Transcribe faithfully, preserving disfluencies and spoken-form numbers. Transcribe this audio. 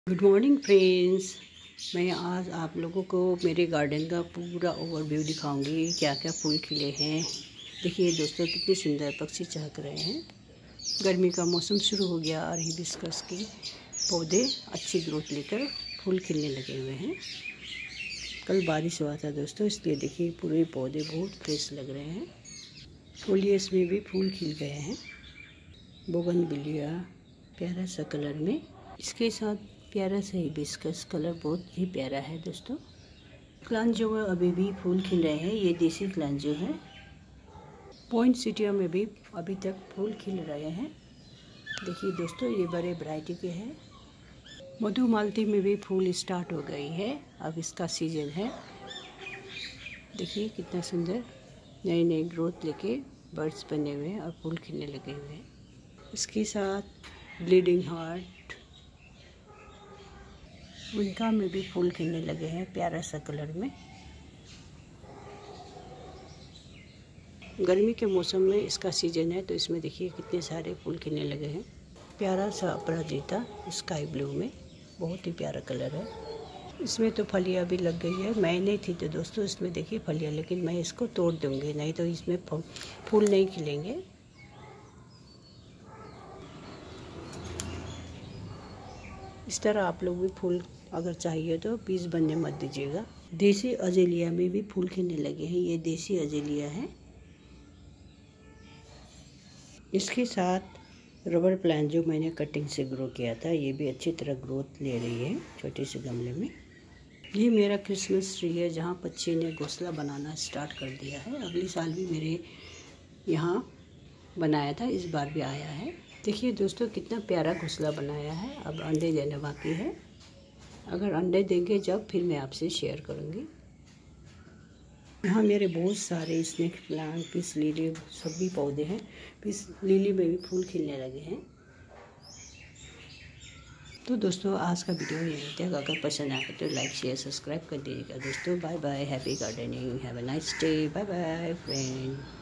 Good morning friends. मैं आज आप लोगों को मेरे गार्डन का पूरा ओवरव्यू दिखाऊंगी, क्या क्या फूल खिले हैं। देखिए दोस्तों, कितने सुंदर पक्षी चहक रहे हैं। गर्मी का मौसम शुरू हो गया और हिबिस्कस के पौधे अच्छी ग्रोथ लेकर फूल खिलने लगे हुए हैं। कल बारिश हुआ था दोस्तों, इसलिए देखिए पूरे पौधे बहुत फ्रेश लग रहे हैं। फोलियस में भी फूल खिल गए हैं। बोगनविलिया प्यारा सा कलर में, इसके साथ प्यारा सा हिबिस्कस कलर बहुत ही प्यारा है दोस्तों। क्लांजो में अभी भी फूल खिल रहे हैं, ये देसी क्लांजो है। पॉइंटसिटिया में भी अभी तक फूल खिल रहे हैं। देखिए दोस्तों, ये बड़े वैरायटी के हैं। मधुमालती में भी फूल स्टार्ट हो गई है, अब इसका सीजन है। देखिए कितना सुंदर नए नए ग्रोथ लेके बर्ड्स बने हुए हैं और फूल खिलने लगे हुए हैं। इसके साथ ब्लीडिंग हार्ट, उनका में भी फूल खिलने लगे हैं प्यारा सा कलर में। गर्मी के मौसम में इसका सीजन है, तो इसमें देखिए कितने सारे फूल खिलने लगे हैं। प्यारा सा अपराजिता स्काई ब्लू में, बहुत ही प्यारा कलर है। इसमें तो फलियाँ भी लग गई है। मैं नहीं थी तो दोस्तों इसमें देखिए फलियाँ, लेकिन मैं इसको तोड़ दूँगी, नहीं तो इसमें फूल नहीं खिलेंगे। इस तरह आप लोग भी फूल अगर चाहिए तो पीस बनने मत दीजिएगा। देसी अजेलिया में भी फूल खिलने लगे हैं, ये देसी अजेलिया है। इसके साथ रबर प्लांट जो मैंने कटिंग से ग्रो किया था, ये भी अच्छी तरह ग्रोथ ले रही है छोटे से गमले में। ये मेरा क्रिसमस ट्री है, जहाँ पक्षी ने घोंसला बनाना स्टार्ट कर दिया है। अगले साल भी मेरे यहाँ बनाया था, इस बार भी आया है। देखिए दोस्तों, कितना प्यारा घोंसला बनाया है। अब अंडे देना बाकी है। अगर अंडे देंगे जब, फिर मैं आपसे शेयर करूँगी। यहाँ मेरे बहुत सारे स्नेक प्लांट, पीस लिली सभी पौधे हैं। पीस लिली में भी फूल खिलने लगे हैं। तो दोस्तों, आज का वीडियो यहीं तक। अगर पसंद आए तो लाइक शेयर सब्सक्राइब कर दीजिएगा दोस्तों। Bye bye, happy gardening, have a nice day, bye bye friend.